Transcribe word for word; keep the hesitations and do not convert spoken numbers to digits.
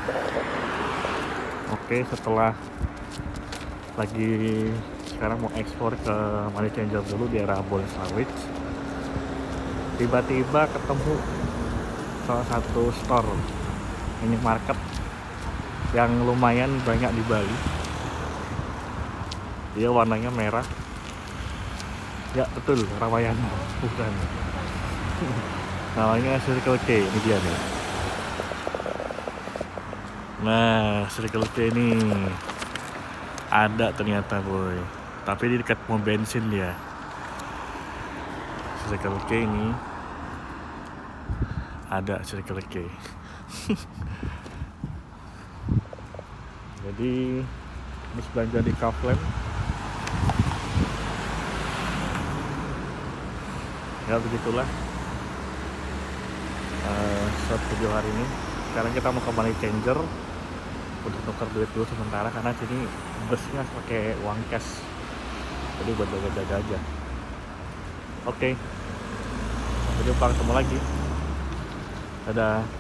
Oke, setelah lagi sekarang mau ekspor ke money changer dulu di area Bolsawich, tiba-tiba ketemu salah satu store minimarket yang lumayan banyak di Bali. Dia warnanya merah. Ya betul, Ramayana bukan. Namanya Circle K, ini dia nih. Nah, Circle K ini ada ternyata boy, tapi di dekat pom bensin dia. Circle K ini ada Circle K. Jadi habis belanja di Kaufland, ya begitulah uh, short video hari ini. Sekarang kita mau ke money changer untuk tukar duit dulu sementara, karena sini busnya pakai uang cash, jadi buat jaga-jaga aja. Oke, sampai jumpa, ketemu lagi, dadah.